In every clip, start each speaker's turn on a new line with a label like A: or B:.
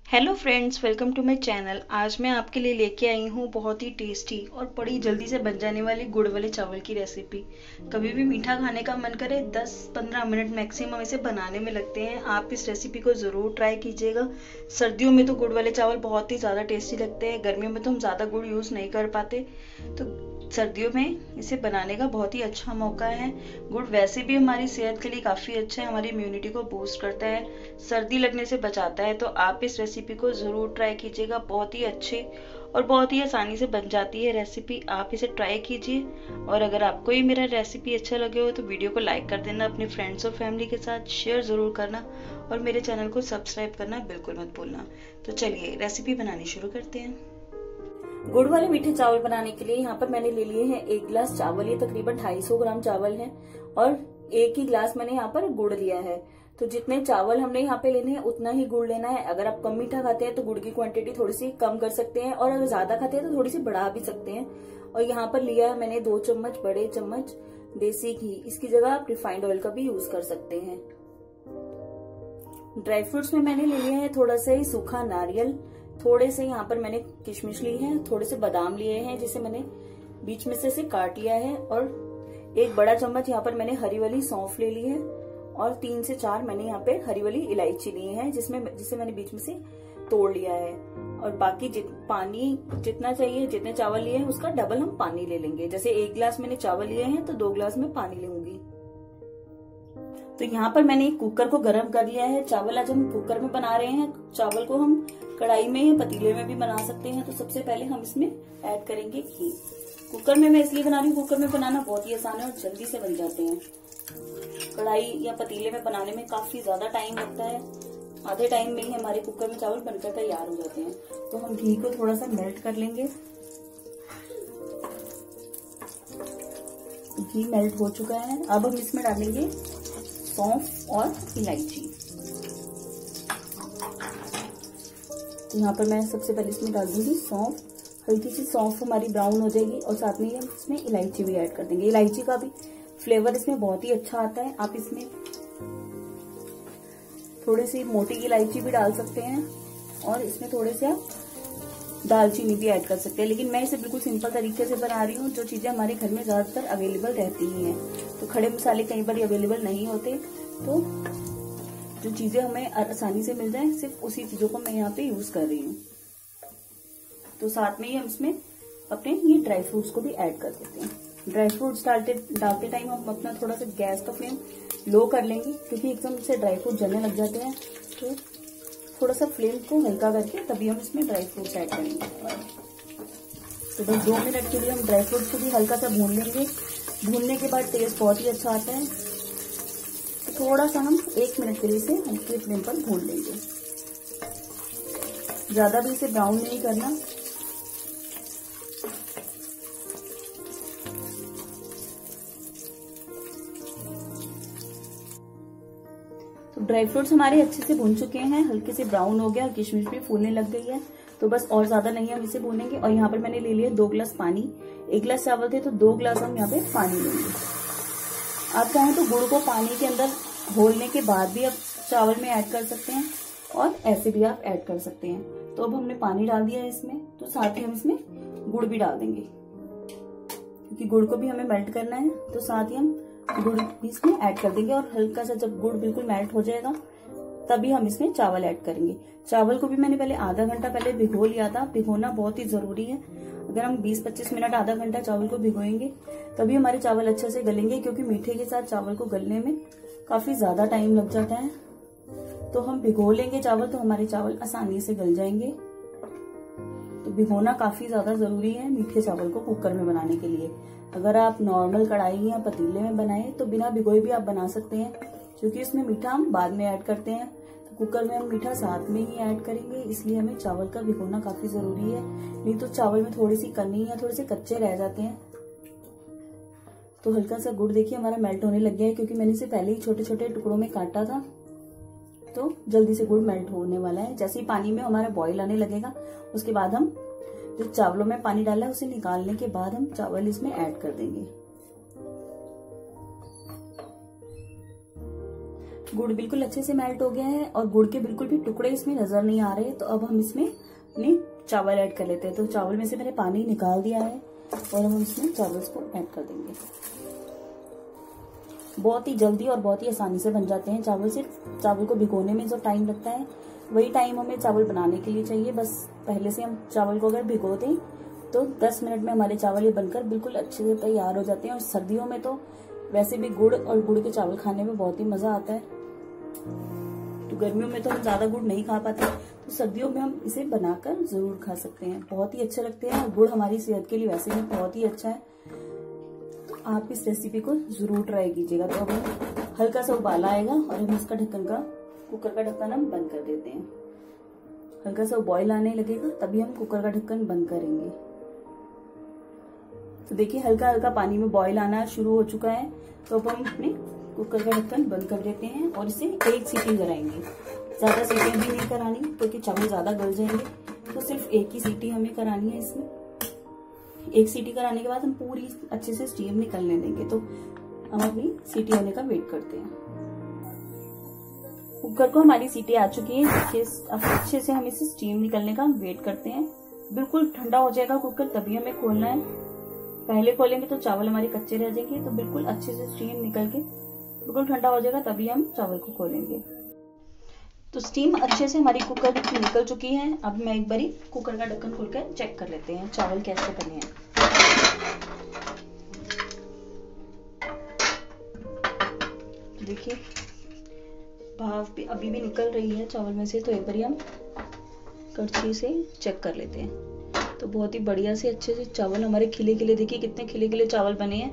A: Hello friends, welcome to my channel. आज मैं आपके लिए लेके आई हूँ बहुत ही टेस्टी और बड़ी जल्दी से बन जाने वाली गुड़ वाले चावल की रेसिपी। कभी भी मीठा खाने का मन करे 10-15 मिनट मैक्सिमम इसे बनाने में लगते हैं। आप इस रेसिपी को ज़रूर ट्राई कीजिएगा। सर्दियों में तो गुड़ वाले चावल बहुत ही ज़्यादा टेस्टी लगते हैं। गर्मियों में तो हम ज़्यादा गुड़ यूज़ नहीं कर पाते, तो सर्दियों में इसे बनाने का बहुत ही अच्छा मौका है। गुड़ वैसे भी हमारी सेहत के लिए काफ़ी अच्छा है, हमारी इम्यूनिटी को बूस्ट करता है, सर्दी लगने से बचाता है। तो आप इस रेसिपी को ज़रूर ट्राई कीजिएगा। बहुत ही अच्छे और बहुत ही आसानी से बन जाती है रेसिपी। आप इसे ट्राई कीजिए। और अगर आपको ये मेरा रेसिपी अच्छा लगे हो तो वीडियो को लाइक कर देना, अपने फ्रेंड्स और फैमिली के साथ शेयर ज़रूर करना और मेरे चैनल को सब्सक्राइब करना बिल्कुल मत भूलना। तो चलिए रेसिपी बनानी शुरू करते हैं।
B: गुड़ वाले मीठे चावल बनाने के लिए यहाँ पर मैंने ले लिए हैं 1 गिलास चावल। ये तकरीबन 250 ग्राम चावल है और 1 ही गिलास मैंने यहाँ पर गुड़ लिया है। तो जितने चावल हमने यहाँ पे लेने हैं उतना ही गुड़ लेना है। अगर आप कम मीठा खाते हैं तो गुड़ की क्वांटिटी थोड़ी सी कम कर सकते हैं और अगर ज्यादा खाते हैं तो थोड़ी सी बढ़ा भी सकते हैं। और यहाँ पर लिया है मैंने 2 चम्मच बड़े चम्मच देसी घी। इसकी जगह आप रिफाइंड ऑयल का भी यूज कर सकते हैं। ड्राई फ्रूट्स में मैंने ले लिया है थोड़ा सा ही सूखा नारियल, थोड़े से यहाँ पर मैंने किशमिश ली है, थोड़े से बादाम लिए हैं जिसे मैंने बीच में से काट लिया है और 1 बड़ा चम्मच यहाँ पर मैंने हरी वाली सौंफ ले ली है और 3 से 4 मैंने यहाँ पे हरी वाली इलायची ली है जिसे मैंने बीच में से तोड़ लिया है। और बाकी पानी जितना चाहिए, जितने चावल लिए हैं उसका डबल हम पानी ले लेंगे। जैसे 1 गिलास मैंने चावल लिए हैं तो 2 गिलास में पानी लूंगी। तो यहाँ पर मैंने एक कुकर को गर्म कर लिया है। चावल आज हम कुकर में बना रहे हैं। चावल को हम कढ़ाई में या पतीले में भी बना सकते हैं। तो सबसे पहले हम इसमें ऐड करेंगे घी। कुकर में मैं इसलिए बना रही हूँ, कुकर में बनाना बहुत ही आसान है और जल्दी से बन जाते हैं। कढ़ाई या पतीले में बनाने में काफी ज्यादा टाइम लगता है। आधे टाइम में ही हमारे कुकर में चावल बनकर तैयार हो जाते हैं। तो हम घी को थोड़ा सा मेल्ट कर लेंगे। घी मेल्ट हो चुका है। अब हम इसमें डालेंगे सौंफ और इलायची। तो यहाँ पर मैं सबसे पहले इसमें डाल दूंगी सौंफ। हल्की सी सौंफ हमारी ब्राउन हो जाएगी और साथ में ही हम इसमें इलायची भी ऐड कर देंगे। इलायची का भी फ्लेवर इसमें बहुत ही अच्छा आता है। आप इसमें थोड़ी सी मोटी इलायची भी डाल सकते हैं और इसमें थोड़े से आप दालचीनी भी ऐड कर सकते हैं। लेकिन मैं इसे बिल्कुल सिंपल तरीके से बना रही हूँ, जो चीजें हमारे घर में ज्यादातर अवेलेबल रहती ही हैं। तो खड़े मसाले कई बार अवेलेबल नहीं होते, तो जो चीजें हमें आसानी से मिल जाए सिर्फ उसी चीजों को मैं यहाँ पे यूज कर रही हूँ। तो साथ में ही हम इसमें अपने ये ड्राई फ्रूट्स को भी ऐड कर देते हैं। ड्राई फ्रूट्स डालते टाइम हम अपना थोड़ा सा गैस का फ्लेम लो कर लेंगे, क्योंकि एकदम से ड्राई फ्रूट जलने लग जाते हैं। तो थोड़ा सा फ्लेम को हल्का करके तभी हम इसमें ड्राई फ्रूट्स ऐड करेंगे। तो बस 2 मिनट के लिए हम ड्राई फ्रूट्स को भी हल्का सा भून लेंगे। भूनने के बाद टेस्ट बहुत ही अच्छा आता है। तो थोड़ा सा हम 1 मिनट के लिए इसे हल्के फ्लेम पर भून लेंगे। ज्यादा भी इसे ब्राउन नहीं करना। तो ड्राई फ्रूट्स हमारे अच्छे से भून चुके हैं, हल्के से ब्राउन हो गया, किशमिश भी फूलने लग गई है। तो बस और ज्यादा नहीं हम इसे भूनेंगे। और यहाँ पर मैंने ले लिया 2 गिलास पानी। 1 गिलास चावल थे तो 2 गिलास हम यहाँ पे पानी लेंगे। आप चाहें तो गुड़ को पानी के अंदर घोलने के बाद भी आप चावल में ऐड कर सकते हैं और ऐसे भी आप ऐड कर सकते हैं। तो अब हमने पानी डाल दिया है इसमें, तो साथ ही हम इसमें गुड़ भी डाल देंगे, क्योंकि गुड़ को भी हमें मेल्ट करना है। तो साथ ही हम गुड़ भी इसमें ऐड कर देंगे और हल्का सा जब गुड़ बिल्कुल मेल्ट हो जाएगा तभी हम इसमें चावल ऐड करेंगे। चावल को भी मैंने पहले आधा घंटा पहले भिगो लिया था। भिगोना बहुत ही जरूरी है। अगर हम 20-25 मिनट आधा घंटा चावल को भिगोएंगे तभी हमारे चावल अच्छे से गलेंगे, क्योंकि मीठे के साथ चावल को गलने में काफी ज्यादा टाइम लग जाता है। तो हम भिगो लेंगे चावल तो हमारे चावल आसानी से गल जाएंगे। तो भिगोना काफी ज्यादा जरूरी है मीठे चावल को कुकर में बनाने के लिए। अगर आप नॉर्मल कढ़ाई या पतीले में बनाएं तो बिना भिगोए भी आप बना सकते हैं, क्योंकि इसमें मीठा हम बाद में ऐड करते हैं। तो कुकर में हम मीठा साथ में ही ऐड करेंगे, इसलिए हमें चावल का भिगोना काफी जरूरी है। नहीं तो चावल में थोड़ी सी कमी या थोड़े से कच्चे रह जाते हैं। तो हल्का सा गुड़ देखिए हमारा मेल्ट होने लग गया है, क्योंकि मैंने इसे पहले ही छोटे छोटे टुकड़ों में काटा था। तो जल्दी से गुड़ मेल्ट होने वाला है। जैसे ही पानी में हमारा बॉईल आने लगेगा उसके बाद हम जो चावलों में पानी डाला है उसे निकालने के बाद हम चावल इसमें ऐड कर देंगे। गुड़ बिल्कुल अच्छे से मेल्ट हो गया है और गुड़ के बिल्कुल भी टुकड़े इसमें नजर नहीं आ रहे। तो अब हम इसमें अपने चावल ऐड कर लेते हैं। तो चावल में से मैंने पानी निकाल दिया है और हम इसमें चावल को ऐड कर देंगे। बहुत ही जल्दी और बहुत ही आसानी से बन जाते हैं चावल। सिर्फ चावल को भिगोने में जो टाइम लगता है वही टाइम हमें चावल बनाने के लिए चाहिए। बस पहले से हम चावल को अगर भिगो दें तो 10 मिनट में हमारे चावल ये बनकर बिल्कुल अच्छे से तैयार हो जाते हैं। और सर्दियों में तो वैसे भी गुड़ और गुड़ के चावल खाने में बहुत ही मजा आता है। तो गर्मियों में तो हम ज्यादा गुड़ नहीं खा पाते, तो सर्दियों में हम इसे बनाकर जरूर खा सकते हैं। बहुत ही अच्छे लगते हैं और गुड़ हमारी सेहत के लिए वैसे भी बहुत ही अच्छा है। तो आप इस रेसिपी को जरूर ट्राई कीजिएगा। तो अब हल्का सा उबाला आएगा और हम इसका ढक्कन का कुकर का ढक्कन हम बंद कर देते हैं। हल्का सा बॉईल आने लगेगा तभी हम कुकर का ढक्कन बंद करेंगे। तो देखिए हल्का हल्का पानी में बॉईल आना शुरू हो चुका है। तो अब हम अपने कुकर का ढक्कन बंद कर देते हैं और इसे 1 सीटी कराएंगे। ज्यादा सीटी भी नहीं करानी क्योंकि चावल ज्यादा गल जाएंगे। तो सिर्फ 1 ही सीटी हमें करानी है इसमें। 1 सीटी कराने के बाद हम पूरी अच्छे से स्टीम निकलने देंगे। तो हम अपनी सीटी आने का वेट करते हैं। कुकर को हमारी सीटी आ चुकी है। अच्छे से हम इसे स्टीम निकलने का वेट करते हैं। बिल्कुल ठंडा हो जाएगा कुकर तभी हमें खोलना है। पहले खोलेंगे तो चावल हमारे कच्चे रह जाएंगे। तो बिल्कुल अच्छे से स्टीम निकल के बिल्कुल ठंडा हो जाएगा तभी हम चावल को खोलेंगे। तो स्टीम अच्छे से हमारी कुकर की निकल चुकी है। अब मैं एक बारी कुकर का ढक्कन खोलकर चेक कर लेते हैं चावल कैसे बने हैं। देखिए भाप भी अभी भी निकल रही है चावल में से। तो एक बारी हम कड़छी से चेक कर लेते हैं। तो बहुत ही बढ़िया से अच्छे से चावल हमारे खिले खिले, देखिए कितने खिले खिले चावल बने हैं।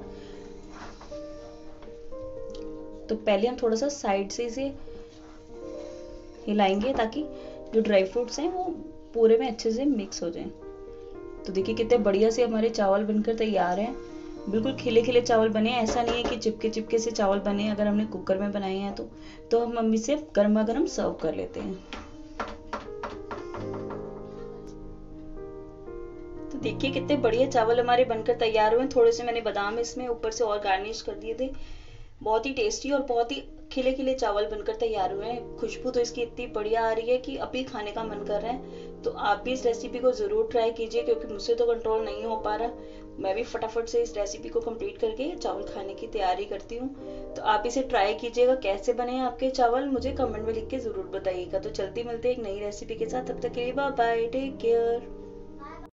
B: तो पहले हम थोड़ा सा साइड से इसे हिलाएंगे ताकि जो ड्राई फ्रूट्स हैं वो पूरे में अच्छे से मिक्स हो जाएं। तो देखिए कितने बढ़िया से हमारे चावल बनकर तैयार हैं। बिल्कुल खिले खिले चावल बने हैं। ऐसा नहीं है कि चिपके चिपके से चावल बने अगर हमने कुकर में बनाए हैं तो हम मम्मी से गर्मा गर्म सर्व कर लेते हैं। तो देखिए कितने बढ़िया चावल हमारे बनकर तैयार हुए। थोड़े से मैंने बादाम इसमें ऊपर से और गार्निश कर दिए थे। बहुत ही टेस्टी और बहुत ही खिले खिले चावल बनकर तैयार हुए हैं। खुशबू तो इसकी इतनी बढ़िया आ रही है कि अभी खाने का मन कर रहा है। तो आप भी इस रेसिपी को जरूर ट्राई कीजिए क्योंकि मुझसे तो कंट्रोल नहीं हो पा रहा। मैं भी फटाफट से इस रेसिपी को कंप्लीट करके चावल खाने की तैयारी करती हूँ। तो आप इसे ट्राई कीजिएगा। कैसे बने हैं आपके चावल मुझे कमेंट में लिख के जरूर बताइएगा। तो चलती मिलते एक नई रेसिपी के साथ। तब तक के लिए बाय बाय, टेक केयर।